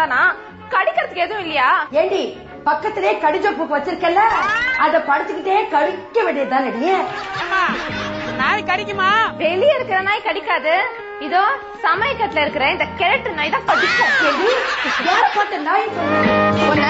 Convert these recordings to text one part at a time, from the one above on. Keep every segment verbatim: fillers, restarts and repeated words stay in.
தானா? கடிக்கிறதுக்கு எதுவும் இல்லையா? ஏண்டி பக்கத்திலே கடிஜ பூக்கு வச்சிருக்கல, அத படிச்சுக்கிட்டே கடிக்க வேண்டியதுதானடி. நாய் கடிக்குமா? வெளியே இருக்கிற நாய் கடிக்காது, இதோ சமயக்கட்டுல இருக்கிற இந்த கிழட்டு நாய் தான் கடிக்கும். யார போட்ட நாய் சொன்ன?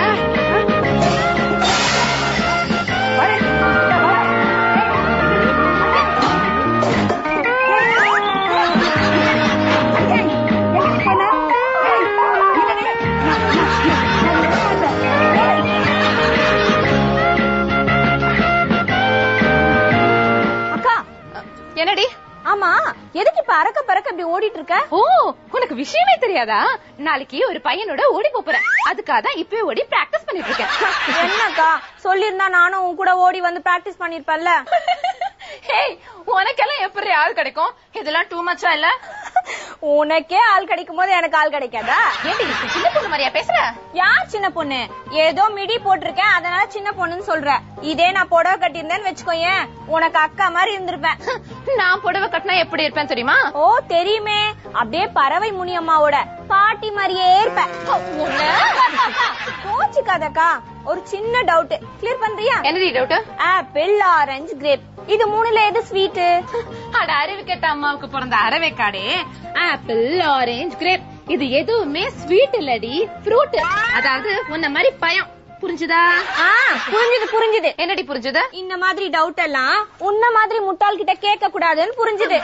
என்னடி? ஆமா, எதுக்கு இப்ப அறக்க பறக்க இப்படி ஓடிட்டு இருக்க? ஓ, உனக்கு விஷயமே தெரியாதா? நாளைக்கு ஒரு பையனோட ஓடி போறேன், அதுக்காக தான் இப்பவே ஓடி பிராக்டிஸ் பண்ணிட்டு இருக்கேன். என்னக்கா சொல்லிருந்தா நானும் உன் கூட ஓடி வந்து பிராக்டிஸ் பண்ணிருப்பேன்ல. ஹேய், உனக்கெல்லாம் எப்படி ஆள் கிடைக்கும்? இதெல்லாம் டூ மச்சா இல்ல? உனக்கே ஆள் கிடைக்கும் போது எனக்கு ஆள் கிடைக்காதா? ஏண்டி சின்ன பொண்ணு மாதிரியா பேசுற? யார் சின்ன பொண்ணு? ஏதோ மிடி போட்டிருக்கேன் அதனால சின்ன பொண்ணுன்னு சொல்ற. இதே நான் புடவை கட்டியிருந்தேன்னு வச்சுக்கோயேன், உனக்கு அக்கா மாதிரி இருந்திருப்பேன். நான் புடவை கட்டினா எப்படி இருப்பேன் தெரியுமா? ஓ தெரியுமே, அப்படியே பறவை முனியம்மாவோட பாட்டி மாதிரியே இருப்பேன். கோச்சுக்காதக்கா, ஒரு சின்ன டவுட் கிளியர் பண்றியா? என்னடி டவுட்? ஆப்பிள், ஆரஞ்சு, கிரேப், இது மூணுல எது ஸ்வீட்? அட அறிவு கேட்ட அம்மாவுக்கு பிறந்த அறவேக்காடே, ஆப்பிள், ஆரஞ்சு, கிரேப் இது எதுவுமே ஸ்வீட் இல்லடி, ஃப்ரூட். அதாவது உன்ன மாதிரி பயம். புரிஞ்சுதா? புரிஞ்சுது புரிஞ்சுது. என்னடி புரிஞ்சுது? இந்த மாதிரி டவுட் எல்லாம் உன்ன மாதிரி முட்டாள் கிட்ட கேட்க கூடாதுன்னு புரிஞ்சுது.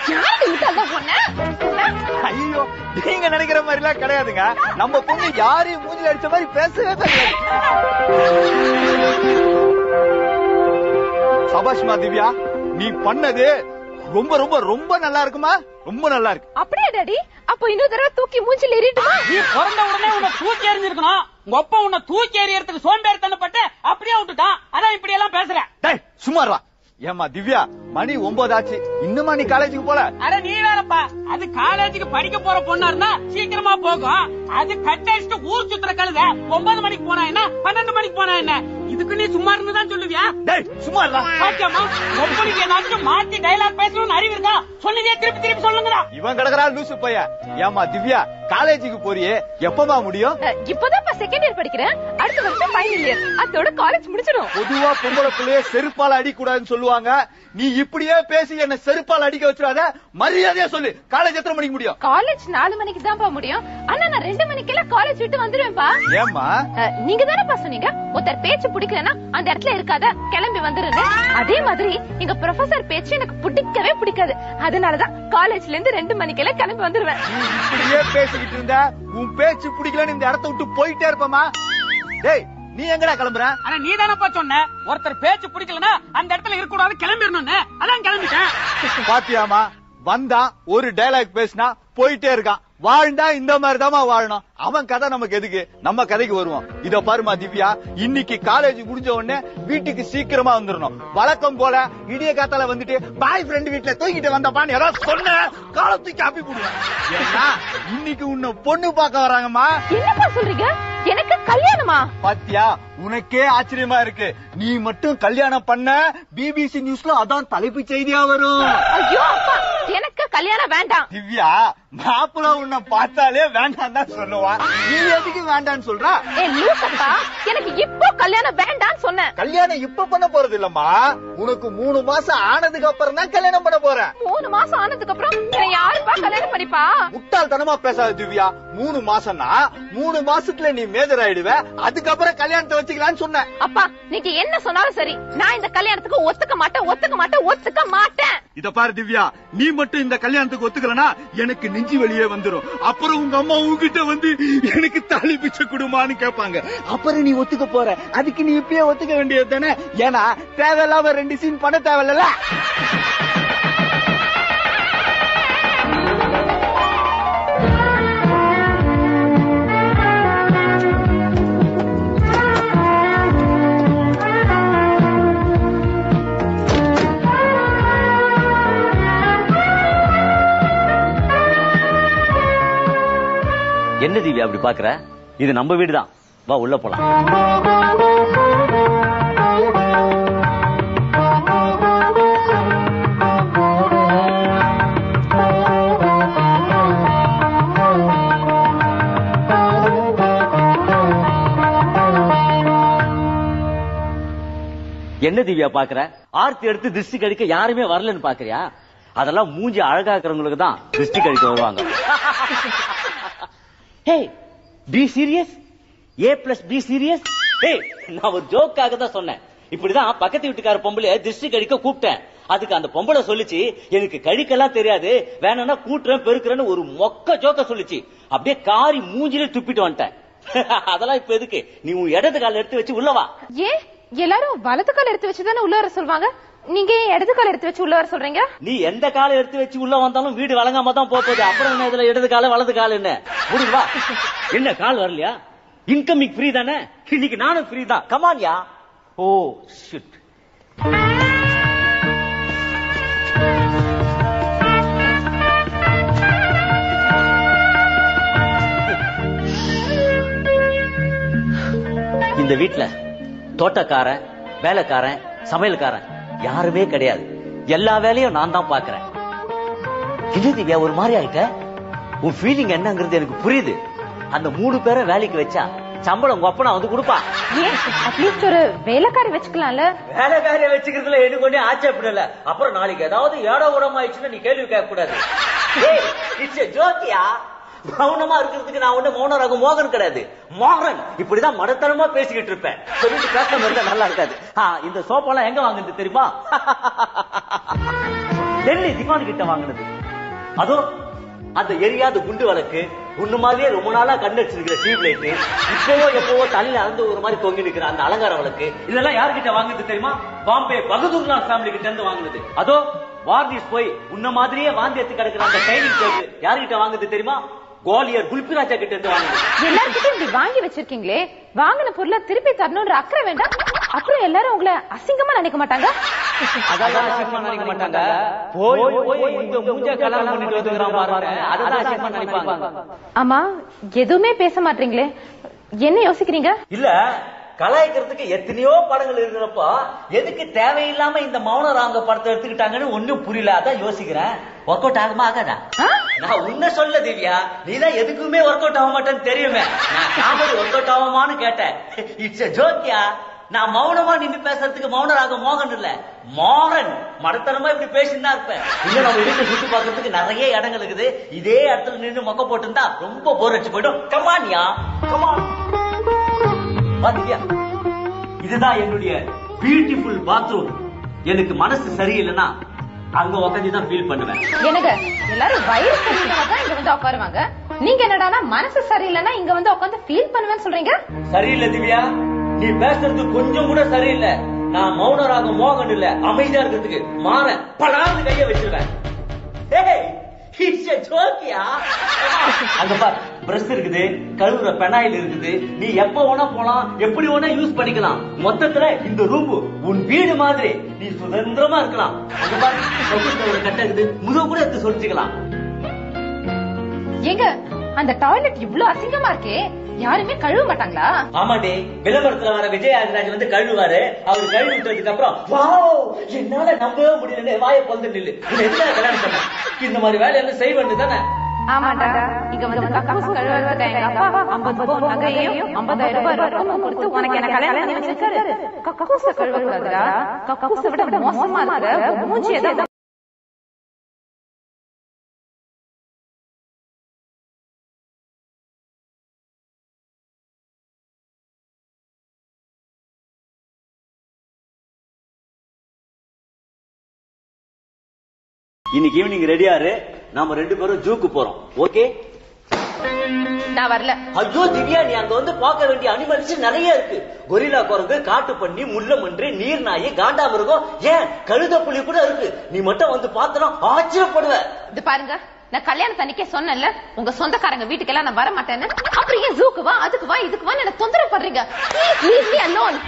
ஐயோ, நீங்க நினைக்கிற மாதிரி எல்லாம் கிடையாதுங்க. நம்ம பொண்ணு யாரையும் மூஞ்சில அடிச்ச மாதிரி பேசவே தெரியாது. சபாஷ்மா திவ்யா, நீ பண்ணது ரொம்ப ரொம்ப ரொம்ப நல்லா இருக்குமா? ரொம்ப நல்லா இருக்கு. அப்படியே டாடி, அப்ப இன்னொரு தடவை தூக்கி மூஞ்சில எறிட்டுமா? நீ பிறந்த உடனே உன்னை தூக்கி எறிஞ்சிருக்கணும். உங்க அப்பா உன்னை தூக்கி எறியறதுக்கு சோம்பேறித்தனப்பட்டு அப்படியே விட்டுட்டான். அதான் இப்படி எல்லாம் பேசுற. டேய் சும்மாரா. ஏமா திவ்யா, மணி ஒன்பது ஆச்சு, இன்னுமா நீ காலேஜுக்கு போல? அட நீ வேறப்பா, அது காலேஜுக்கு படிக்க போற பொண்ணா இருந்தா சீக்கிரமா போகும். அது கட்டடிச்சுட்டு ஊர் சுத்துற கழுத ஒன்பது மணிக்கு போனா என்ன, பன்னெண்டு மணிக்கு போனா என்ன? இதுக்கு நீ சும்மா இருந்துதான் சொல்லுவியா? டேய் சும்மா இருடா. பாத்தியம்மா, ஒப்பனுக்கு ஏதாச்சும் மாத்தி டைலாக் பேசணும்னு அறிவு இருக்கா? சொல்லுதே திருப்பி திருப்பி சொல்லுங்கடா. இவன் கிடக்குறா லூசு பைய. ஏமா திவ்யா, காலேஜுக்கு போறியே, எப்பமா முடியும்? இப்பதான் செகண்ட் இயர் படிக்கிறேன், அடுத்த வருஷம் ஃபைனல் இயர், அதோட காலேஜ் முடிச்சிடும். பொதுவா பொம்பளை பிள்ளைய செருப்பால அடிக்க கூடாதுன்னு சொல்லுவாங்க. நீ இப்படியே பேசி என்ன செருப்பால அடிக்க வச்சிடாத. மரியாதையா சொல்லு, காலேஜ் எத்தனை மணிக்கு முடியும்? காலேஜ் நாலு மணிக்கு தான் முடியும். ஆனா நான் ரெண்டு மணிக்கெல்லாம் காலேஜ் விட்டு வந்துருவேன்பா. ஏமா? நீங்க தானேப்பா சொன்னீங்க ஒருத்தர் பேச்சு பிடிக்கலன்னா அந்த இடத்துல இருக்காத, கிளம்பி வந்துருன்னு. அதே மாதிரி எங்க ப்ரொஃபசர் பேச்சு எனக்கு பிடிக்கவே பிடிக்காது. அதனாலதான் காலேஜ்ல இருந்து ரெண்டு மணிக்கெல்லாம் கிளம்பி வந்துருவேன். இப்படியே பேசிக்கிட்டு இருந்த உன் பேச்சு பிடிக்கலன்னு இந்த இடத்த விட்டு போயிட்டே இருப்பமா. டேய் நீ எங்கடா கிளம்புற? ஆனா நீ தானப்பா சொன்ன ஒருத்தர் பேச்சு பிடிக்கலன்னா அந்த இடத்துல இருக்க கூடாது, கிளம்பிடணும்னு. அதான் கிளம்பிட்டேன். பாத்தியாமா, வந்தா ஒரு டைலாக் பேசினா போயிட்டே இருக்கான். வாழ்ந்தா இந்த மாதிரி தாமா வாழணும். அவன் கதை நமக்கு எதுக்கு? நம்ம கதைக்கு வருவோம். இத பாருமா திவ்யா, இன்னைக்கு காலேஜ் முடிஞ்ச உடனே வீட்டுக்கு சீக்கிரமா வந்துடணும். வழக்கம் போல இடிய காத்தால வந்துட்டு பாய் ஃப்ரெண்ட் வீட்டுல தூங்கிட்டு வந்தப்பான்னு ஏதாவது சொன்ன காலத்துக்கு காப்பி போடுவேன். ஏன்னா இன்னைக்கு உன்னை பொண்ணு பார்க்க வராங்கம்மா. என்னப்பா சொல்றீங்க? எனக்கு கல்யாணமா? பாத்தியா, உனக்கே ஆச்சரியமா இருக்கு. நீ மட்டும் கல்யாணம் பண்ண பிபிசி நியூஸ்ல அதான் தலைப்பு செய்தியா வரும். ஐயோ அப்பா, எனக்கு கல்யாணம் வேண்டாம். திவ்யா, மாப்பிள்ள உன்னை பார்த்தாலே வேண்டாம் தான் சொல்லுவா. நீ எதுக்கு வேண்டான்னு சொல்ற? ஏ லூசப்பா, எனக்கு இப்போ கல்யாணம் வேண்டான்னு சொன்னேன். கல்யாணம் இப்ப பண்ண போறது இல்லம்மா, உனக்கு மூணு மாசம் ஆனதுக்கு அப்புறம் தான் கல்யாணம் பண்ண போறேன். மூணு மாசம் ஆனதுக்கு அப்புறம் யாருப்பா கல்யாணம் பண்ணிப்பா? முட்டாள்தனமா பேசாத திவ்யா. மூணு மாசம்னா மூணு மாசத்துல நீ மேஜர் ஆயிடுவ. அதுக்கப்புறம் கல்யாணத்தை வச்சுக்கலான்னு சொன்ன. அப்பா, நீங்க என்ன சொன்னாலும் சரி, நான் இந்த கல்யாணத்துக்கு ஒத்துக்க மாட்டேன், ஒத்துக்க மாட்டேன், ஒத்துக்க மாட்டேன். இத பாரு திவ்யா, நீ மட்டும் இந்த கல்யாணத்துக்கு ஒத்துக்கலனா எனக்கு நெஞ்சு வெளியே வந்துரும். அப்புறம் உங்க அம்மா உங்ககிட்ட வந்து எனக்கு தாலி பிச்சை கொடுமான்னு கேட்பாங்க. அப்புறம் நீ ஒத்துக்க போற. அதுக்கு நீ இப்பயே ஒத்துக்க வேண்டியது தானே. ஏன்னா தேவையில்லாம ரெண்டு சீன் பண்ண தேவையில்ல. என்ன திவ்யா அப்படி பாக்குற? இது நம்ம வீடுதான், வா உள்ள போலாம். என்ன திவ்யா பாக்குற? ஆர்த்தி எடுத்து திருஷ்டி கழிக்க யாருமே வரலன்னு பாக்குறியா? அதெல்லாம் மூஞ்சி அழகாக்குறவங்களுக்கு தான் திருஷ்டி கழிக்க வருவாங்க. Hey, be serious. Hey please be serious. Hey, நான் ஒரு ஜோக்காக தான் சொன்னேன். இப்படிதான் பக்கத்து வீட்டுக்கார பொம்பளை திருஷ்டி கழிக்க கூப்பிட்டேன். அதுக்கு அந்த பொம்பளை சொல்லிச்சு, எனக்கு கழிக்கலாம் தெரியாது, வேணும்னா கூட்டுறேன் பெருக்குறேன்னு ஒரு மொக்க ஜோக்க சொல்லிச்சு. அப்படியே காரி மூஞ்சிலே துப்பிட்டு வந்துட்டேன். அதெல்லாம் இப்ப எதுக்கு? நீ உன் இடது கால எடுத்து வச்சு உள்ளவா. ஏன் எல்லாரும் வலது கால எடுத்து வச்சுதானே உள்ள வர சொல்வாங்க? நீங்க இடது கால எடுத்து வச்சு உள்ள வர சொல்றீங்க? நீ எந்த கால எடுத்து வச்சு உள்ள வந்தாலும் வீடு வழங்காம தான் போகுது. அப்புறம் என்ன இதுல இடது கால வலது கால என்ன முடிவா? என்ன கால் வரலையா? இன்கமிங் ஃப்ரீ தானே? இன்னைக்கு நானும் ஃப்ரீ தான். கமான்யா. Oh shit. இந்த வீட்டுல தோட்டக்காரன், வேலைக்காரன், சமையல்காரன் யாருமே கிடையாது. எல்லா வேலையும் நான் தான் பாக்குறேன். என்ன திவ்யா ஒரு மாதிரி ஆயிட்ட? உன் ஃபீலிங் என்னங்கிறது எனக்கு புரியுது. அந்த மூணு பேரை வேலைக்கு வச்சா சம்பளம் கொப்பனா வந்து கொடுப்பா. அட்லீஸ்ட் ஒரு வேலைக்காரி வச்சுக்கலாம்ல. வேலைக்காரிய வச்சுக்கிறதுல எனக்கு ஒண்ணே ஆச்சரியப்படல. அப்புறம் நாளைக்கு ஏதாவது ஏடோ உரம் ஆயிடுச்சுன்னா நீ கேள்வி கேட்க கூடாது. ஜோக்கியா, மௌனமா இருக்கிறதுக்கு நான் ஒண்ணு மௌன ராகம் மோகன் கிடையாது, மோகன். இப்படிதான் மடத்தனமா பேசிக்கிட்டு இருப்பேன். சொல்லிட்டு பேசாம இருந்தா நல்லா இருக்காது. இந்த சோப்பெல்லாம் எங்க வாங்குறது தெரியுமா? டெல்லி திவான் கிட்ட வாங்கினது. அதோ அந்த எரியாத குண்டு விளக்கு, உன்னு மாதிரியே ரொம்ப நாளா கண்ணு வச்சிருக்கிற டியூப் லைட், இப்பவோ எப்பவோ தலையில அறந்து ஒரு மாதிரி தொங்கி நிக்கிற அந்த அலங்கார விளக்கு, இதெல்லாம் யாருக்கிட்ட வாங்குறது தெரியுமா? பாம்பே பகதூர்லால் ஃபேமிலி கிட்ட இருந்து வாங்குனது. அதோ வார்னிஸ் போய் உன்ன மாதிரியே வாந்தி எடுத்து கிடக்கிற அந்த டைனிங் டேபிள் யாருக்கிட்ட வாங்குது தெரியுமா? கோலியர் குல்பிராஜா கிட்ட இருந்து வாங்குது. எல்லார்கிட்டயும் இப்படி வாங்கி வச்சிருக்கீங்களே, வாங்கின பொருளை திருப்பி தரணும்ன்ற அக்கறை வேண்டாம்? அப்புறம் எல்லாரும் உங்களை அசிங்கமா நினைக்க மாட்டாங்க? அதான் அசிங்கமா நினைக்க மாட்டாங்க. போய் போய் இந்த மூஞ்ச கல்யாணம் பண்ணிட்டு வந்துறான் பாருங்க, அதான் அசிங்கமா நினைப்பாங்க. ஆமா, எதுவுமே பேச மாட்டீங்களே, என்ன யோசிக்கிறீங்க? இல்ல, கலாய்க்கிறதுக்கு எத்தனையோ படங்கள் இருக்கிறப்ப எதுக்கு தேவையில்லாம இந்த மௌனராங்க படத்தை எடுத்துக்கிட்டாங்கன்னு ஒண்ணும் புரியல. அதான் யோசிக்கிறேன். ஒர்க் அவுட் ஆகுமா ஆகாதா? நான் உன்ன சொல்ல திவ்யா, நீதான் எதுக்குமே ஒர்க் அவுட் ஆக மாட்டேன்னு தெரியுமே. நான் காமெடி ஒர்க் அவுட் ஆகுமான்னு கேட்டேன். இட்ஸ் எ ஜோக்கியா. நான் மௌனமா நின்று பேசுறதுக்கு மௌனராக மோகன் இல்ல, மோகன். மடத்தனமா இப்படி பேசினா இருப்பேன். இன்னும் நம்ம வீட்டை சுத்தி பாக்குறதுக்கு நிறைய இடங்கள் இருக்குது. இதே இடத்துல நின்று மொக்க போட்டு ரொம்ப போர் அடிச்சு போயிடும். கமான்யா, கமான். பாத்தியா, இதுதான் என்னுடைய பியூட்டிஃபுல் பாத்ரூம். எனக்கு மனசு சரியில்லைன்னா அங்க உட்காந்து தான் ஃபீல் பண்ணுவேன். எனக்கு எல்லாரும் வயிறு சரியில்லைன்னா தான் இங்க வந்து உட்காருவாங்க. நீங்க என்னடானா மனசு சரியில்லைன்னா இங்க வந்து உட்காந்து ஃபீல் பண்ணுவேன்னு சொல்றீங்க? சரியில்லை திவ்யா, நீ பேசுறது கொஞ்சம் கூட சரியில்லை. நான் மௌனராக மோகன் இல்ல, அமைதியா இருக்கிறதுக்கு மாற படாது கைய வச்சிருவேன். அங்க பார், பிரஷ் இருக்குது, கழுவுற பெனாயில் இருக்குது. நீ எப்ப வேணா போலாம், எப்படி வேணா யூஸ் பண்ணிக்கலாம். மொத்தத்துல இந்த ரூம் உன் வீடு மாதிரி, நீ சுதந்திரமா இருக்கலாம். அங்க பார், ஒரு கட்ட இருக்குது, முதுகு கூட எடுத்து சொல்லிச்சுக்கலாம். ஏங்க, அந்த டாய்லெட் இவ்வளவு அசிங்கமா இருக்கே, யாருமே கழுவ மாட்டாங்களா? ஆமாண்டே, விளம்பரத்துல வர விஜய் ஆதிராஜ் வந்து கழுவுவாரு. அவரு கழுவி விட்டதுக்கு அப்புறம் வாவ், என்னால நம்பவே முடியல, வாயை பொந்து நில்லு, எதுக்காக கல்யாணம் பண்ண, இந்த மாதிரி வேலையெல்லாம் செய்வது தானே. ஆமாடா, இங்க வந்து கக்கூஸ் கழுவுறதுக்கு எங்க அப்பா ஐம்பது பவுன் நகையும் ஐம்பதாயிரம் ரூபாய் ரொக்கமும் கொடுத்து உனக்கு என்ன கல்யாணம் பண்ணி வச்சிருக்காரு. கக்கூஸ கழுவ கூடாதுடா, கக்கூஸ விட மோசமா இருக்கிற மூஞ்சி ஏதாவது. இன்னைக்கு ஈவினிங் ரெடியாரு, நாம ரெண்டு பேரும் ஜூக்கு போறோம். ஓகே? நான் வரல. ஐயோ திவ்யா, நீ அங்க வந்து பார்க்க வேண்டிய அனிமல்ஸ் நிறைய இருக்கு. கொரில்லா குரங்கு, காட்டு பண்ணி, முள்ளமன்றி, நீர் நாய், காண்டாமிருகம், ஏன் கழுத புலி கூட இருக்கு. நீ மட்டும் வந்து பார்த்தனா ஆச்சரியப்படுவ. இது பாருங்க, நான் கல்யாணம் தனிக்கே சொன்னேன்ல, உங்க சொந்தக்காரங்க வீட்டுக்கு எல்லாம் நான் வர மாட்டேன்னு. அப்புறம் ஏன் ஜூக்கு வா, அதுக்கு வா, இதுக்கு வா என்ன தொந்தரவு பண்றீங்க? Please leave me alone.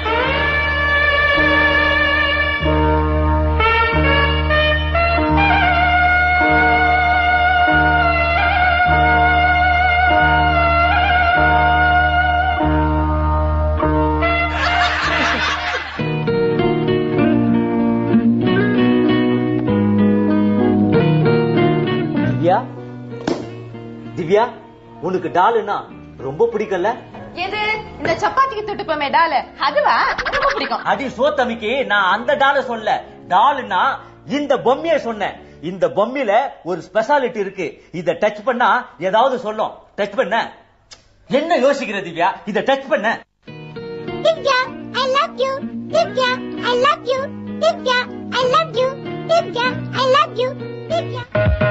Divya, உனக்கு டாலுன்னா ரொம்ப பிடிக்கல? எது இந்த சப்பாத்திக்கு தொட்டுப்போமே டால் அதுவா? ரொம்ப பிடிக்கும். அடி சோத்தமிக்கு நான் அந்த டால சொல்ல, டால்னா இந்த பொம்மையை சொன்னேன். இந்த பொம்மையில ஒரு ஸ்பெஷாலிட்டி இருக்கு. இத டச் பண்ணா ஏதாவது சொல்லும். டச் பண்ண என்ன யோசிக்கிற திவ்யா? இத டச் பண்ண. Divya I love you. Divya I love you. Divya I love you. Divya I love you. Divya.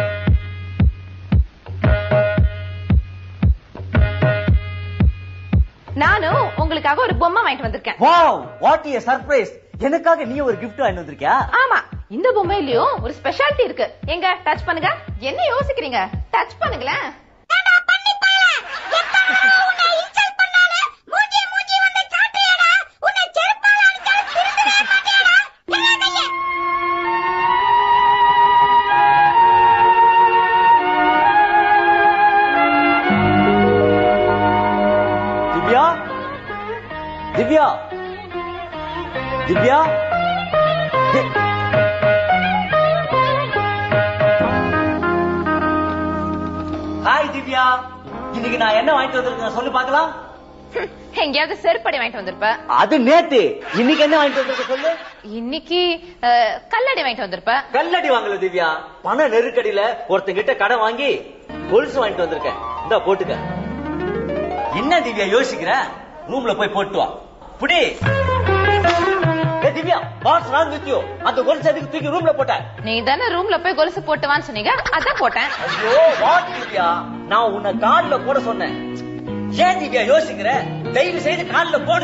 நானும் உங்களுக்காக ஒரு பொம்மை வாங்கிட்டு வந்திருக்கேன். Wow, what a surprise. எனக்காக நீ ஒரு gift வாங்கிட்டு வந்திருக்கியா? ஆமா, இந்த பொம்மையிலயும் ஒரு ஸ்பெஷாலிட்டி இருக்கு. எங்க டச் பண்ணுங்க. என்ன யோசிக்கிறீங்க? டச் பண்ணுங்களேன். திவ்யா, திவ்யா, ஹாய் திவ்யா. இன்னைக்கு நான் என்ன வாங்கிட்டு வந்திருக்கேன் சொல்லு பாக்கலாம். எங்கேயாவது செருப்படி வாங்கிட்டு வந்திருப்ப. அது நேத்து. இன்னைக்கு என்ன வாங்கிட்டு வந்திருக்க சொல்லு. இன்னைக்கு கல்லடி வாங்கிட்டு வந்திருப்ப. கல்லடி வாங்கல திவ்யா, பண நெருக்கடியில ஒருத்தங்கிட்ட கடை வாங்கி கொலுசு வாங்கிட்டு வந்திருக்கேன். இந்த போட்டுக்க. என்ன திவ்யா யோசிக்கிற? ரூம்ல போய் போட்டு வா. புடி. Divya, what's wrong with you? அந்த கொலுசு எதுக்கு தூக்கி ரூம்ல போட்ட? நீ தானே ரூம்ல போய் கொலுசு போட்டுவான்னு சொன்னீங்க, அதான் போட்டேன். ஐயோ வாட் திவ்யா, நான் உன்னை கால்ல போட சொன்னேன். ஏன் திவ்யா யோசிக்கிற? தயவு செய்து கால்ல போடு.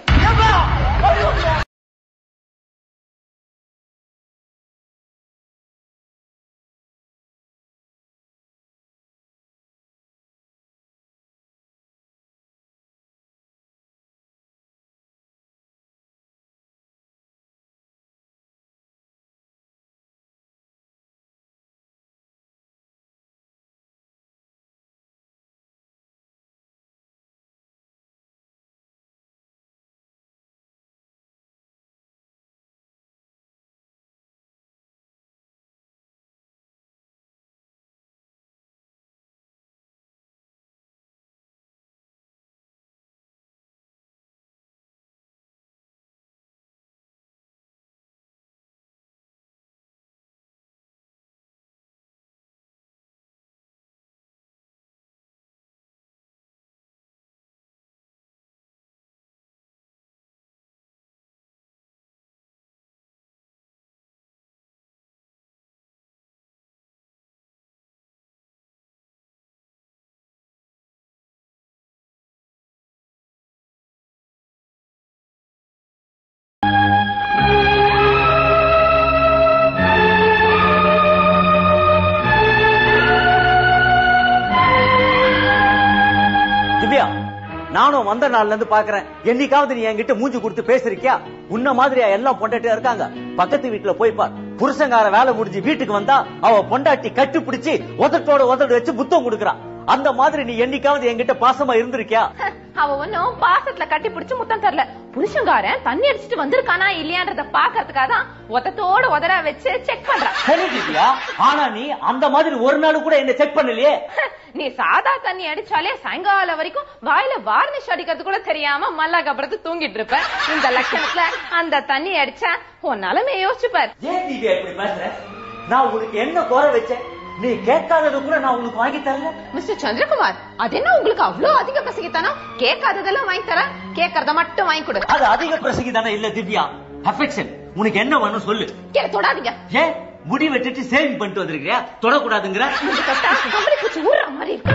நானும் வந்த நாள்ல இருந்து பாக்குறேன். என்னைக்காவது நீ என்கிட்ட மூஞ்சி கொடுத்து பேசிருக்கியா? உன்ன மாதிரியா எல்லாம் பொண்டாட்டியா இருக்காங்க? பக்கத்து வீட்டுல போய் பார். புருஷங்கார வேலை முடிஞ்சு வீட்டுக்கு வந்தா அவ பொண்டாட்டி கட்டி பிடிச்சி உதட்டோட உதடு வச்சு புத்தம் கொடுக்கறான். அந்த மாதிரி நீ என்னைக்காவது என்கிட்ட பாசமா இருந்திருக்கியா? அவ ஒன்னும் பாசத்துல கட்டி பிடிச்சு முத்தம் தரல. புருஷங்காரன் தண்ணி அடிச்சுட்டு வந்திருக்கானா இல்லையான்றத பாக்கிறதுக்காக தான் உதட்டோட உதற வச்சு செக் பண்றான். சரி திவ்யா, ஆனா நீ அந்த மாதிரி ஒரு நாள் கூட என்ன செக் பண்ணலையே. நீ சாதா தண்ணி அடிச்சாலே சாயங்காலம் வரைக்கும் வாயில வார்னிஷ் அடிக்கிறது கூட தெரியாம மல்லாக்கப்புறத்து தூங்கிட்டு இருப்ப. இந்த லட்சணத்துல அந்த தண்ணி அடிச்சா உன் நிலைமை யோசிச்சுப்பார். ஏன் திவ்யா இப்படி பேசுற? நான் உனக்கு என்ன குறை வச்சேன்? நீ கேட்காதது கூட நான் உனக்கு வாங்கி தரல. மிஸ்டர் சந்திரகுமார், அது என்ன உங்களுக்கு அவ்வளவு அதிக பிரசங்கித்தானா? கேட்காததெல்லாம் வாங்கி தர, கேட்கறத மட்டும் வாங்கி கொடு. அது அதிக பிரசங்கி தானே இல்ல திவ்யா, அஃபெக்ஷன். உனக்கு என்ன வேணும் சொல்லு. என்ன தொடாதீங்க. ஏன் முடி வெட்டிட்டு சேவிங் பண்ணிட்டு வந்திருக்கியா? தொடக்கூடாதுங்கிற? கம்பளி பூச்சி ஊற மாதிரி இருக்கு.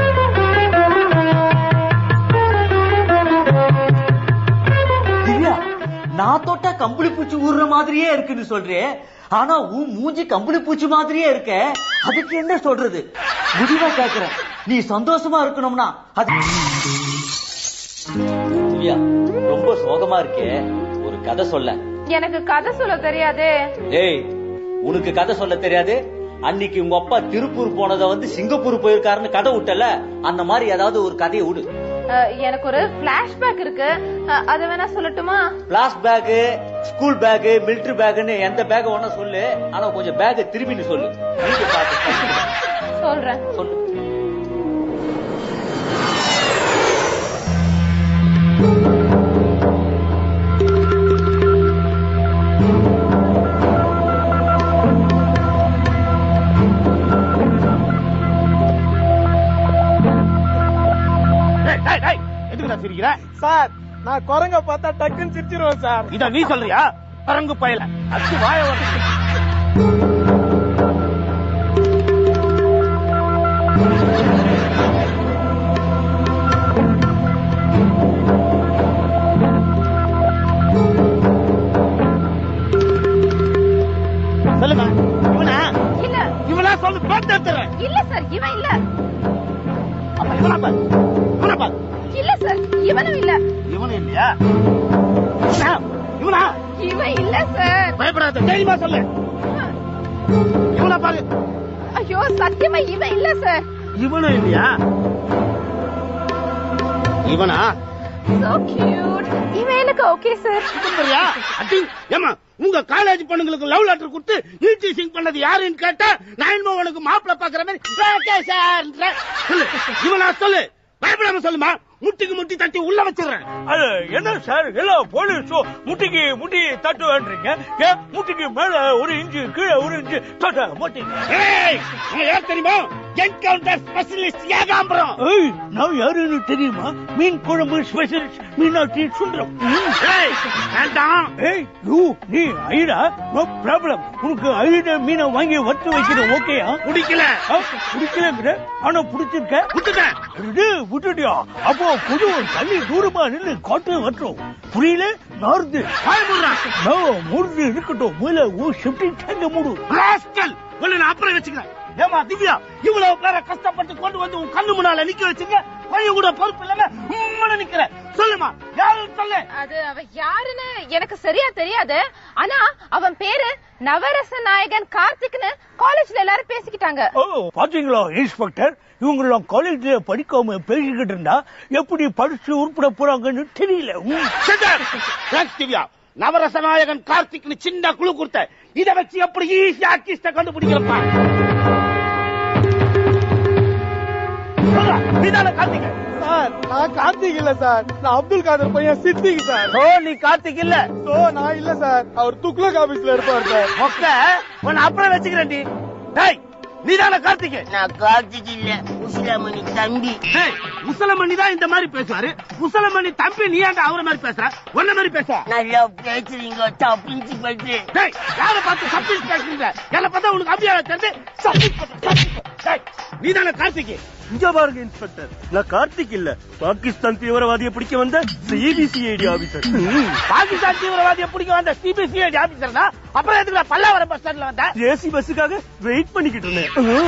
திவ்யா, நான் தொட்டா கம்பளி பூச்சி ஊறுற மாதிரியே இருக்குன்னு சொல்றேன். ஆனா உன் மூஞ்சி கம்பளி பூச்சி மாதிரியே இருக்க. அதுக்கு என்ன சொல்றது? முடிவா கேக்குறேன். நீ சந்தோஷமா இருக்கணும்னா அது. திவ்யா, ரொம்ப சோகமா இருக்கே, ஒரு கதை சொல்ல. எனக்கு கதை சொல்ல தெரியாதே. ஏய், உனக்கு கதை சொல்ல தெரியாது? அன்னைக்கு உங்க அப்பா திருப்பூர் போனத வந்து சிங்கப்பூர் போயிருக்காருன்னு கதை விட்டல, அந்த மாதிரி ஏதாவது ஒரு கதையை விடு. எனக்கு ஒரு பிளாஷ்பேக் இருக்கு, அத வேணா சொல்லட்டுமா? பிளாஸ் பேக், ஸ்கூல் பேக், மிலிட்டரி பேக்னு எந்த பேக் வேணா சொல்லு. ஆனா கொஞ்சம் பேக் திரும்பின்னு சொல்லு. சொல்றேன். சொல்லு. சிரிக்கிற? சார் நான் குரங்க பார்த்தா டக்குன்னு சிரிச்சிருவேன் சார். இத நீ சொல்றியா? குரங்கு பயல அச்சு வாய வர. சொல்லுமா இவனா? இல்ல இவனா சொல்லு பேசுறேன். இல்ல சார் இவன் இல்ல. அப்ப இவனா பாரு, இவனா பாரு. இல்ல சார் இவனும் இல்ல. இவனும் இல்லையா? இவனா? இவன் இல்ல சார். பயப்படாத, தைரியமா சொல்லு. இவனா பாரு. ஐயோ சத்தியமா இவன் இல்ல சார். இவனும் இல்லையா? இவனா? So cute. இவன் எனக்கு ஓகே சார். சரியா? அடி ஏமா உங்க காலேஜ் பொண்ணுங்களுக்கு லவ் லெட்டர் கொடுத்து ஈட்டி சிங் பண்ணது யாருன்னு கேட்டா நான் என்னமோ உனக்கு மாப்பிள்ள பாக்குற மாதிரி ஓகே சார் சொல்லு. இவனா சொல்லு, பயப்படாம சொல்லுமா. முட்டிக்கு முட்டி தட்டி உள்ள வச்சிடுறேன். அது என்ன சார் எல்லாம் போலீஸும் முட்டிக்கு முட்டி தட்டு வேண்டீங்க. முட்டிக்கு மேல ஒரு இன்ச்சு கீழே ஒரு இன்ச்சு தட்ட மாட்டீங்க. யார் தெரியுமா? Encounter specialist Ekambaram. நான் யாருன்னு தெரியுமா? மீன் குழம்பு ஸ்பெஷலிஸ்ட் மீனாட்சி சுந்தரம். வேண்டாம். ஏய் யூ நீ ஐடா நோ ப்ராப்ளம். உனக்கு ஐட மீனை வாங்கி வறுத்து வைக்கிறேன். ஓகேயா? பிடிக்கல பிடிக்கலங்கிற ஆனா பிடிச்சிருக்க. விட்டுட்டேன். விட்டுட்டியா? அப்போ புது தண்ணி தூரமா நின்று காட்டு வற்றோம். புரியல? நார்து மூடு இருக்கட்டும். முதல்ல ஊ ஷிஃப்டிங் டேங்க மூடு. ராஸ்கல் ஒண்ணு நான் அப்புறம் வச்சுக்கிறேன். ஏமா திவ்யா இவ்வளவு பேரை கஷ்டப்பட்டு கொண்டு வந்து உன் கண்ணு முன்னால நிக்க வச்சுங்க. பையன் கூட பொறுப்பு இல்லாம உம்மன நிக்கிற. சொல்லுமா யாரு சொல்லு. அது அவன் யாருன்னு எனக்கு சரியா தெரியாது. ஆனா அவன் பேரு நவரச நாயகன் கார்த்திக்னு காலேஜ்ல எல்லாரும் பேசிக்கிட்டாங்க. ஓ பாத்தீங்களா இன்ஸ்பெக்டர், இவங்க காலேஜ்ல படிக்காம பேசிக்கிட்டு இருந்தா எப்படி படிச்சு உருப்பிட போறாங்கன்னு தெரியல. திவ்யா நவரசநாயகன் கார்த்திக்னு சின்ன குழு கொடுத்த இத வச்சு எப்படி ஈஸியா ஆர்டிஸ்ட கண்டுபிடிக்கிறப்பா? நீதான கார்த்திக்? சார் நான் கார்த்திக் இல்ல சார், நான் அப்துல் காதர் பையன் சித்திக் சார். ஓ நீ கார்த்திக் இல்ல? சோ நான் இல்ல சார், அவர் துக்ளக் ஆபீஸ்ல இருப்பார் சார். ஓகே உன்னை அப்புறம் வச்சுக்கிறேன். டேய் நீதான கார்த்திக்? நான் கார்த்திக் இல்ல, உசிலமணி தம்பி. உசலமணி தான் இந்த மாதிரி பேசுவாரு. உசலமணி தம்பி நீ ஏன்டா அவர மாதிரி பேசுற? ஒன்ன மாதிரி பேச நல்லா பேசுறீங்க தப்பிச்சு பட்டு. டேய் யார பார்த்து தப்பிச்சு பேசுறீங்க? என்ன பார்த்தா உனக்கு அப்படியே தெரிஞ்சு நீதான கார்த்திக்? இங்க பாருங்க இன்ஸ்பெக்டர், நான் கார்த்திக் இல்ல, பாகிஸ்தான் தீவிரவாதியை பிடிக்க வந்த சிபிசிஐடி ஆபீசர். பாகிஸ்தான் தீவிரவாதியை பிடிக்க வந்த சிபிசிஐடி ஆபீசர்னா அப்புறம் எதுக்கு பல்லாவரம் பஸ் ஸ்டாண்ட்ல வந்த? ஏசி பஸ்ஸுக்காக வெயிட் பண்ணிக்கிட்டு இருந்தேன்.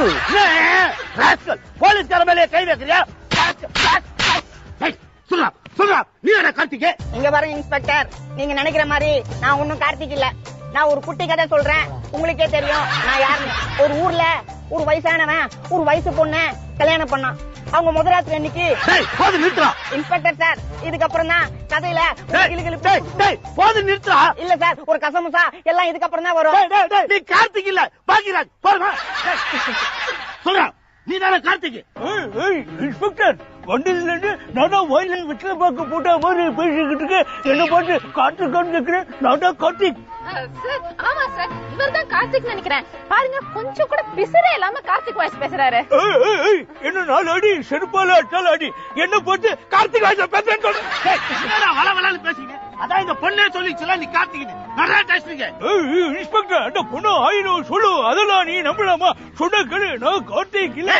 போலீஸ்கார மேலே கை வைக்கிறியா? சொல்றா சொல்றா நீ என்ன கார்த்திக்? இங்க பாருங்க இன்ஸ்பெக்டர், நீங்க நினைக்கிற மாதிரி நான் ஒன்னும் கார்த்திக் இல்ல. நான் ஒரு குட்டி கதை சொல்றேன், உங்களுக்கே தெரியும் நான் யாருன்னு. ஒரு ஊர்ல ஒரு வயசானவன் ஒரு வயசு பொண்ண கல்யாணம் பண்ணான். அவங்க முதலாத்துல இன்னைக்கு இன்ஸ்பெக்டர் சார், இதுக்கப்புறம் தான் கதையில போது நிறுத்தா. இல்ல சார், ஒரு கசமுசா எல்லாம் இதுக்கப்புறம் தான் வரும். நீ கார்த்திக் இல்ல பாக்கியராஜ். பாருங்க சொல்றா நீ தானே கார்த்திக்? இன்ஸ்பெக்டர் வண்டியில நானா வயலில் வெற்றில பார்க்க போட்ட மாதிரி பேசிக்கிட்டு இருக்கேன். என்ன பாட்டு காட்டு காட்டு கேட்கிறேன். நானா கார்த்திக்? ஆமா சார், இவர் தான் கார்த்திக் நினைக்கிறேன். பாருங்க கொஞ்சம் கூட பிசரே இல்லாம கார்த்திக் வாய்ஸ் பேசுறாரு. என்ன நாலு அடி செருப்பால அட்டால அடி என்ன போட்டு கார்த்திக் வாய்ஸ் பேசுறேன்னு சொல்றேன். வள வளன்னு பேசுங்க. அதான் இந்த பொண்ணே சொல்லிச்சுல நீ கார்த்திக் நல்லா பேசுறீங்க. இன்ஸ்பெக்டர் அந்த பொண்ணு ஆயிரம் சொல்லு, அதெல்லாம் நீ நம்பலாமா? சொன்ன கேளு, நான் கார்த்திக் இல்ல.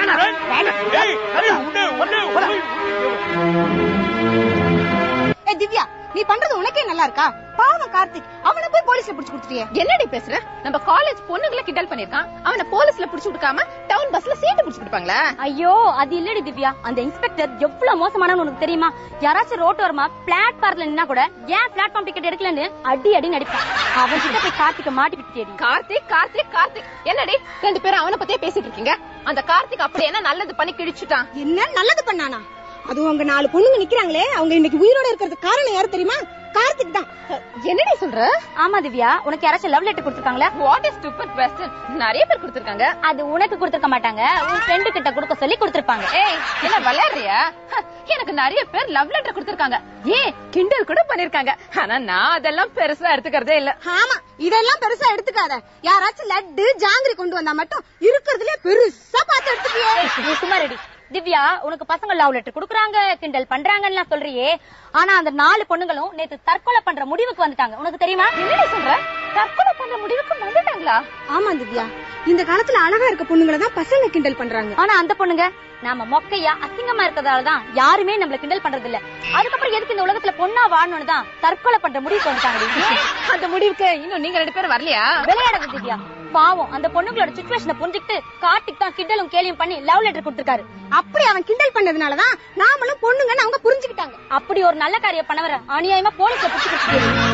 திவ்யா நீ பண்றது உனக்கே நல்லா இருக்கா? பாவம் கார்த்திக், அவனை போய் போலீஸ்ல புடிச்சு கொடுத்துட்டியே. என்னடி பேசுற? நம்ம காலேஜ் பொண்ணுங்களை கிண்டல் பண்ணிருக்கான், அவனை போலீஸ்ல புடிச்சு கொடுக்காம டவுன் பஸ்ல சீட்டு புடிச்சு கொடுப்பாங்களா? ஐயோ அது இல்லடி திவ்யா, அந்த இன்ஸ்பெக்டர் எவ்வளவு மோசமானவன்னு உனக்கு தெரியுமா? யாராச்சும் ரோட் ஓரமா பிளாட்பார்ம்ல நின்னா கூட ஏன் பிளாட்பார்ம் டிக்கெட் எடுக்கலன்னு அடி அடி நடிப்பான். அவன் கிட்ட போய் கார்த்திக்க மாட்டிக்கிட்டே. கார்த்திக் கார்த்திக் கார்த்திக் என்னடி ரெண்டு பேரும் அவனை பத்தியே பேசிட்டு இருக்கீங்க? அந்த கார்த்திக் அப்படி என்ன நல்லது பண்ணி கிழிச்சுட்டான்? என்ன நல்லது பண்ணானா? அது உங்க நாலு பொண்ணுங்க நிக்கிறாங்களே, அவங்க இன்னைக்கு உயிரோட இருக்கிறதுக்கு காரணம் யாரு தெரியுமா? கார்த்திக் தான். என்னடி சொல்ற? ஆமா திவ்யா, உனக்கு யாராச்சும் லவ் லெட்டர் கொடுத்திருக்காங்களா? What is stupid question. நிறைய பேர் கொடுத்திருக்காங்க. அது உனக்கு கொடுத்திருக்க மாட்டாங்க, உன் ஃப்ரெண்ட் கிட்ட கொடுக்க சொல்லி கொடுத்திருப்பாங்க. ஏய் என்ன விளையாடுறியா? எனக்கு நிறைய பேர் லவ் லெட்டர் கொடுத்திருக்காங்க, ஏன் கிண்டல் கூட பண்ணிருக்காங்க. ஆனா நான் அதெல்லாம் பெருசா எடுத்துக்கிறதே இல்ல. ஆமா இதெல்லாம் பெருசா எடுத்துக்காத. யாராச்சும் லட்டு ஜாங்கிரி கொண்டு வந்தா மட்டும் இருக்கிறதுலே பெருசா பார்த்து எடுத்துக்கியே. நீ சும்மா ரெடி. திவ்யா, உனக்கு பசங்க லவ் லெட்டர் குடுக்குறாங்க, கிண்டல் பண்றாங்கன்னு சொல்றியே, ஆனா அந்த நாலு பொண்ணுங்களும் நேத்து தற்கொலை பண்ற முடிவுக்கு வந்துட்டாங்க. உனக்கு தெரியுமா? என்ன சொல்ற? தற்கொலை பண்ற முடிவுக்கு வந்துட்டாங்களா? ஆமா திவ்யா, இந்த காலத்துல அழகா இருக்க பொண்ணுங்களை தான் பசங்க கிண்டல் பண்றாங்க. ஆனா அந்த பொண்ணுங்க நாம மொக்கையா அசிங்கமா இருக்கிறதாலதான் யாருமே நம்மள கிண்டல் பண்றது இல்ல. அதுக்கப்புறம் எதுக்கு இந்த உலகத்துல பொண்ணா வாழணும்னு தான் தற்கொலை பண்ற முடிவுக்கு வந்துட்டாங்க. அந்த முடிவுக்கு இன்னும் நீங்க ரெண்டு பேரும் வரலையா? விளையாடுங்க திவ்யா. பாவம் அந்த பொண்ணுங்களோட சிச்சுவேஷனை புரிஞ்சுக்கிட்டு கார்த்திக் தான் கிண்டலும் கேலியும் பண்ணி லவ் லெட்டர் கொடுத்திருக்காரு. அப்படி அவன் கிண்டல் பண்ணதுனாலதான் நாமளும் பொண்ணுங்கன்னு அவங்க புரிஞ்சுக்கிட்டாங்க. அப்படி ஒரு நல்ல காரியம் பண்ணவர அநியாயமா போலீஸ்ல பிடிச்சிட்டு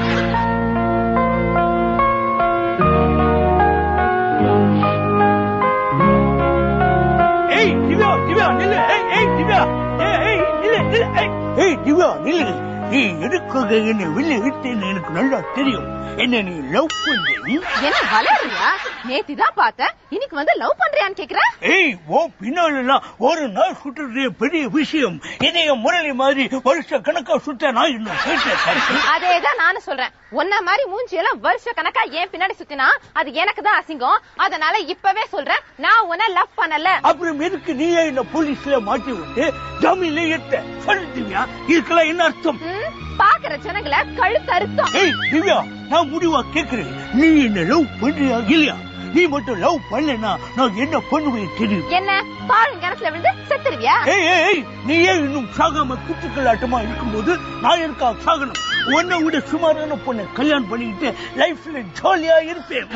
நீ எதுக்காக என்ன வெளியே விட்டேன்னு எனக்கு நல்லா தெரியும். என்ன நீ லவ் பண்ற? என்ன வளருறியா? நேத்து தான் பார்த்தேன், இன்னைக்கு வந்து லவ் பண்றியான்னு கேக்குற? ஏய், ஓ பின்னால ஒரு நாள் சுட்டுறது பெரிய விஷயம். இதைய முரளி மாதிரி வருஷ கணக்கா சுட்ட நான் இன்னும் கேட்டேன். அதேதான் நானும் சொல்றேன். ஒன்ன மாதிரி மூஞ்சி எல்லாம் வருஷ கணக்கா ஏன் பின்னாடி சுத்தினா அது எனக்கு தான் அசிங்கம். அதனால இப்பவே சொல்றேன், நான் உன்னை லவ் பண்ணல. அப்புறம் எதுக்கு நீயே என்ன போலீஸ்ல மாட்டி விட்டு ஜாமீன்ல ஏத்த சொல்லிட்டியா? இதுக்கெல்லாம் என்ன அர்த்தம்? பாக்குற ஜனங்களை கழுத்து அறுத்தம். ஏய் திவ்யா, நான் முடிவா கேக்குறேன், நீ என்ன லவ் பண்றியா இல்லையா? நீ மட்டும் லவ் பண்ணலனா நான் என்ன பண்ணுவேன் தெரியும்? என்ன பாருங்க, கிணத்துல விழுந்து செத்துருவியா? ஏய் ஏய், நீ ஏன் இன்னும் சாகாம குத்துக்கலாட்டமா இருக்கும்போது நான் இருக்கா சாகணும்? உன்னை விட சுமாரான பொண்ணை கல்யாணம் பண்ணிக்கிட்டு லைஃப்ல ஜாலியா இருப்பேன்.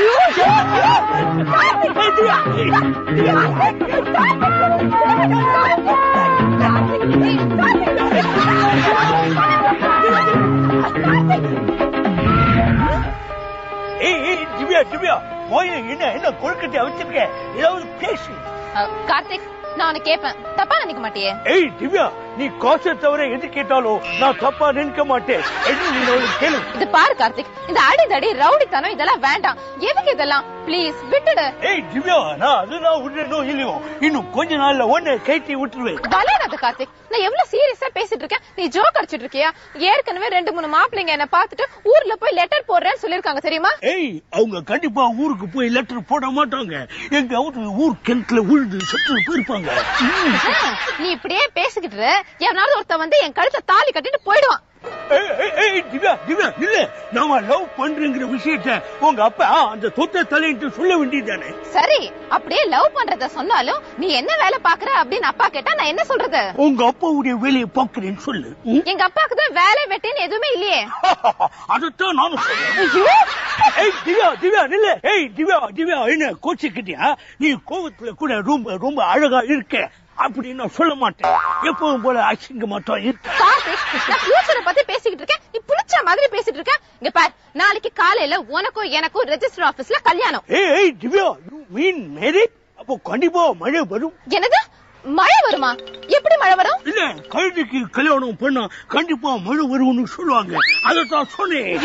திவ்யா திவ்யா, என்ன என்ன கொழுக்கட்டை வச்சிருக்க? ஏதாவது பேசு. கார்த்திக், நான் உனக்கு கேட்பேன், தப்பா நினைக்க மாட்டியே? ஏய் திவ்யா, நீ காசை தவிர எது கேட்டாலும் நான் தப்பா நினைக்க மாட்டேன். கேளு. இது பாரு கார்த்திக், இந்த அடிதடி ரவுடித்தனம் இதெல்லாம் வேண்டாம். எதுக்கு இதெல்லாம்? பிளீஸ் விட்டுடு. ஏய் திவ்யா, நான் அதுதான் விடணும் இல்லையோ இன்னும் கொஞ்ச நாள்ல ஒன்னு கைட்டி விட்டுருவேன். வளையாத கார்த்திக், நான் எவ்வளவு சீரியஸா பேசிட்டு இருக்கேன், நீ ஜோக் அடிச்சிட்டு இருக்கியா? ஏற்கனவே ரெண்டு மூணு மாப்பிள்ளைங்க என்ன பாத்துட்டு ஊர்ல போய் லெட்டர் போடுறேன்னு சொல்லிருக்காங்க தெரியுமா? ஏய், அவங்க கண்டிப்பா ஊருக்கு போய் லெட்டர் போட மாட்டாங்க. எங்க ஊர் கிணத்துல உழுது செத்து போயிருப்பாங்க. நீ இப்படியே பேசிக்கிட்டு எவனாவது ஒருத்த வந்து என் கழுத்தை தாலி கட்டிட்டு போயிடுவான். திவ்யா திவ்யா, இல்ல நாம லவ் பண்றங்கிற விஷயத்த உங்க அப்பா அந்த தொத்த தலையிட்டு சொல்ல வேண்டியதானே? சரி, அப்படியே லவ் பண்றத சொன்னாலும் நீ என்ன வேலை பாக்குற அப்படின்னு அப்பா கேட்டா நான் என்ன சொல்றது? உங்க அப்பாவுடைய வேலையை பாக்குறேன்னு சொல்லு. எங்க அப்பாவுக்கு தான் வேலை வெட்டின்னு எதுவுமே இல்லையே. அதத்தான் நானும் சொல்றேன். ஏய் திவ்யா திவ்யா, இல்ல. ஏய் திவ்யா திவ்யா, என்ன கோச்சிக்கிட்டியா? நீ கோவத்துல கூட ரொம்ப ரொம்ப அழகா இருக்க அப்படின்னு நான் சொல்ல மாட்டேன். எப்பவும் போல அசிங்க மாட்டோம் இருக்கு. நான் ஃபியூச்சரை பத்தி பேசிக்கிட்டு இருக்கேன், நீ புடிச்ச மாதிரி பேசிட்டு இருக்க. இங்க பாரு, நாளைக்கு காலையில உனக்கும் எனக்கும் ரெஜிஸ்டர் ஆபீஸ்ல கல்யாணம். ஏய் திவ்யா, யூ மீன் மேரேஜ்? அப்போ கண்டிப்பா மழை வரும். என்னது மழை வருமா? எப்படி மழை வரும்? இல்ல, கழுதைக்கு கல்யாணம் பண்ணா கண்டிப்பா மழை வரும்னு சொல்லுவாங்க. அதத்தான் சொன்னேன்.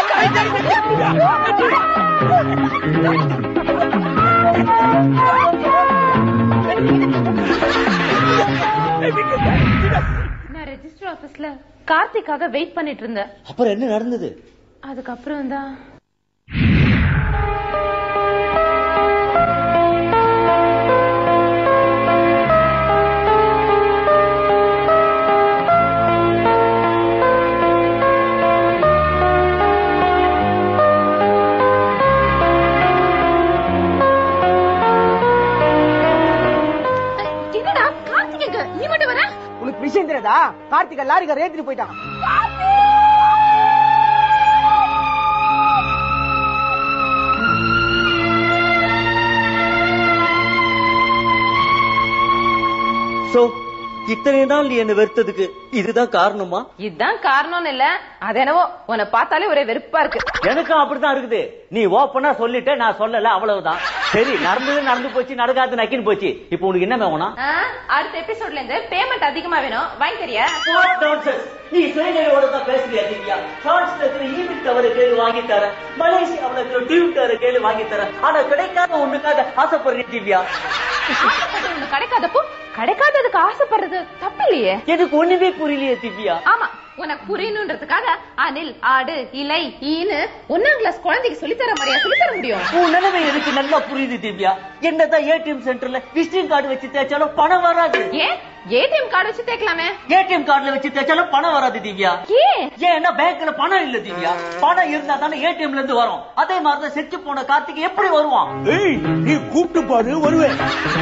நான் ரெஜிஸ்டர் ஆபீஸ்ல கார்த்திக்காக வெயிட் பண்ணிட்டு இருந்தேன். அப்புறம் என்ன நடந்தது? அதுக்கப்புறம் தான் விஷயம் தெரியாதா? கார்த்திகா லாரிக்கார ஏத்திட்டு போயிட்டான். சோ இத்தனை நாள் நீ என்ன வெறுத்ததுக்கு இதுதான் காரணமா? இதுதான் காரணம்னு இல்ல, அது என்னவோ உன்னை பார்த்தாலே ஒரே வெறுப்பா இருக்கு. எனக்கும் அப்படித்தான் இருக்குது. நீ ஓப்பனா சொல்லிட்ட, நான் சொல்லல, அவ்வளவுதான். சரி, நடந்தது நடந்து போச்சு, நடக்காது நக்கின்னு போச்சு. இப்ப உனக்கு என்ன வேணும்? அடுத்த எபிசோட்ல இருந்து பேமெண்ட் அதிகமா வேணும், வாங்கி தரியா? நீ சுயநலோட தான் பேசுறியா திவ்யா? பிரான்ஸ்ல ஈவிட் டவரை கேள்வி வாங்கி தர, மலேசியாவுல டியூ டவரை கேள்வி வாங்கி தர, ஆனா கிடைக்காத ஒண்ணுக்காக ஆசைப்படுறேன் திவ்யா. ஆசைப்பட்டு ஒண்ணு கிடைக்காதப்போ கிடைக்காததுக்கு ஆசைப்படுறது தப்பு இல்லையே. எனக்கு ஒண்ணுமே புரியலையே திவ்யா. ஆமா, உனக்கு புரியணுன்றதுக்காக அணில் ஆடு இலை ஈனு ஒன்னாம் கிளாஸ் குழந்தைக்கு சொல்லித்தர மாதிரியா சொல்லித்தர முடியும்? உன் நிலைமை எனக்கு நல்லா புரியுது திவ்யா. என்னதான் ஏடிஎம் சென்டர்ல விசிட்டிங் கார்டு வச்சு தேய்ச்சாலும் பணம் வராது. ஏன் ஏடிஎம் கார்டு வச்சு தேய்க்கலாமே? ஏடிஎம் கார்டுல வச்சு தேய்ச்சாலும் பணம் வராது திவ்யா. ஏன்? ஏன்னா பேங்க்ல பணம் இல்ல திவ்யா. பணம் இருந்தா தானே ஏடிஎம்ல இருந்து வரும். அதே மாதிரிதான் செத்து போன கார்த்திக் எப்படி வருவான்? ஏய் நீ கூப்பிட்டு பாரு வருவேன்.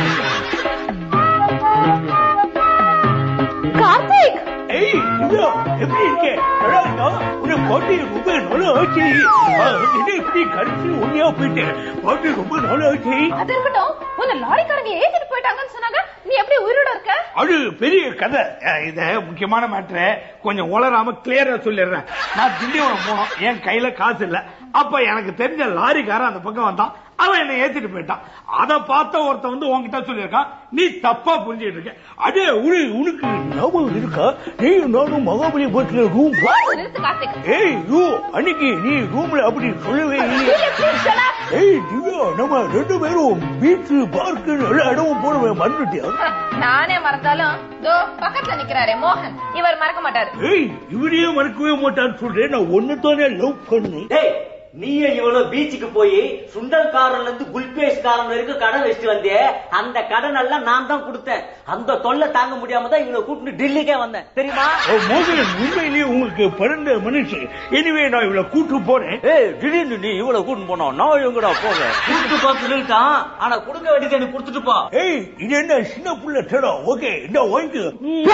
கார்த்திக் ஏய் திவ்யா எப்படி இருக்க? நல்லா இருக்கா? உன்னை பாட்டி ரொம்ப நாள் ஆச்சு. என்ன இப்படி கடைசி உண்மையா போயிட்டேன். பாட்டி ரொம்ப நாள் ஆச்சு. அது இருக்கட்டும், உன்னை லாரிக்காரங்க ஏத்திட்டு போயிட்டாங்கன்னு சொன்னாங்க. நீ எப்படி உயிரோட இருக்க? அது பெரிய கதை. இத முக்கியமான மேட்டரை கொஞ்சம் உளராம கிளியரா சொல்லிடுறேன். நான் திண்டிவனம் போனோம். என் கையில காசு இல்ல. அப்ப எனக்கு தெரிஞ்ச லாரிக்காரன் அந்த பக்கம் வந்தான். அவன் என்ன ஏத்திட்டு போயிட்டான். அத பார்த்த ஒருத்த வந்து உன்கிட்ட சொல்லியிருக்கான், நீ தப்பா புரிஞ்சுட்டு இருக்க. அதே உனக்கு ஞாபகம் இருக்கா? நீ நானும் மகாபலிபுரத்துல ரூம். ஏய் யூ அன்னைக்கு நீ ரூம்ல அப்படி சொல்லவே இல்லையே. ஏய் திவ்யா நம்ம ரெண்டு பேரும் பீச்சு பார்க்கு எல்லா இடமும் போடுவேன் மறந்துட்டியா? நானே மறந்தாலும் தோ பக்கத்துல நிக்கிறாரே மோகன், இவர் மறக்க மாட்டாரு. ஏய் இவரையே மறக்கவே மாட்டான்னு சொல்றேன். நான் ஒன்னுதானே லவ் பண்ணேன். நீயே இவ்வளவு பீச்சுக்கு போய் சுண்டல் காரன்ல இருந்து குல்பேஷ் காரன் வரைக்கும் கடன் வச்சுட்டு வந்தே. அந்த கடன் எல்லாம் நான் தான் கொடுத்தேன். அந்த தொல்லை தாங்க முடியாம தான் இவளை கூப்பிட்டு டெல்லிக்கே வந்தேன் தெரியுமா? மோகன் உண்மையிலேயே உங்களுக்கு பிறந்த மனுஷன். எனிவே நான் இவளை கூட்டு போறேன். ஏய் திடீர்னு நீ இவ்வளவு கூட்டு போனோம். நான் எங்கடா போக கூட்டு போக சொல்லிட்டான். ஆனா கொடுக்க வேண்டியது எனக்கு கொடுத்துட்டு போ. ஏய் இது என்ன சின்ன புள்ள தடா? ஓகே இந்த வாங்கி.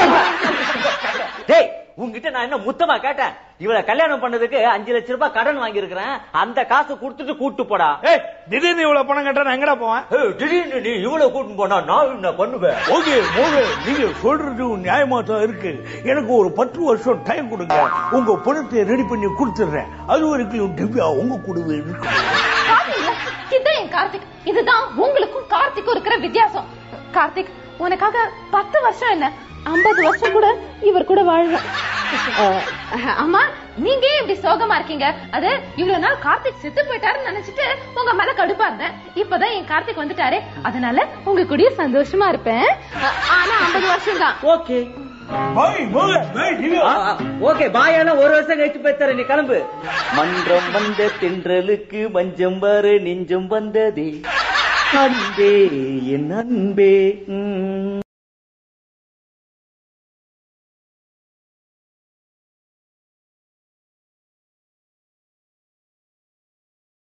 டேய் உங்ககிட்ட நான் என்ன முத்தமா கேட்டேன்? இவளை கல்யாணம் பண்ணதுக்கு அஞ்சு லட்சம் ரூபாய் கடன் வாங்கியிருக்கிறேன். அந்த காசை கொடுத்துட்டு கூட்டு போடா. ஏய் திடீர்னு இவ்வளவு பணம் கேட்டா நான் எங்கடா போவேன்? திடீர்னு நீ இவ்வளவு கூட்டு போனா நான் என்ன பண்ணுவேன்? ஓகே மோகன் நீங்க சொல்றது நியாயமா தான் இருக்கு. எனக்கு ஒரு பத்து வருஷம் டைம் கொடுங்க. உங்க பணத்தை ரெடி பண்ணி கொடுத்துடுறேன். அது வரைக்கும் திவ்யா உங்க கூடவே இருக்கு. இதுதான் என் கார்த்திக். இதுதான் உங்களுக்கும் கார்த்திக்கும் இருக்கிற வித்தியாசம். கார்த்திக் உனக்காக பத்து வருஷம் என்ன ஐம்பது வருஷம் கூட இவர் கூட வாழ்வேன். அம்மா நீங்க இப்படி சோகமா இருக்கீங்க? அது இவ்வளவு நாள் கார்த்திக் செத்து போயிட்டாருன்னு நினைச்சிட்டு உங்க மேல கடுப்பா இருந்தேன். இப்பதான் என் கார்த்திக் வந்துட்டாரு, அதனால உங்க கூடயே சந்தோஷமா இருப்பேன். ஆனா ஐம்பது வருஷம் தான். ஓகே பாய் மோகன் பாய் திவ்யா. Okay bye. ஆனா ஒரு வருஷம் கழிச்சு போய் தர நீ கிளம்பு. மன்றம் வந்த தென்றலுக்கு மஞ்சம் வர நெஞ்சம் வந்ததே அன்பே என் அன்பே.